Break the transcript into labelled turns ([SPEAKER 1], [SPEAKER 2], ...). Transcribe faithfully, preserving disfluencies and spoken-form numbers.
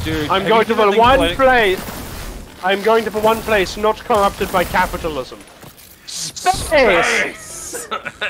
[SPEAKER 1] Dude,
[SPEAKER 2] I'm
[SPEAKER 1] have
[SPEAKER 2] going
[SPEAKER 1] you
[SPEAKER 2] to
[SPEAKER 1] seen that
[SPEAKER 2] the
[SPEAKER 1] thing
[SPEAKER 2] one
[SPEAKER 1] floating-
[SPEAKER 2] place. I'm going to the one place not corrupted by capitalism. Space.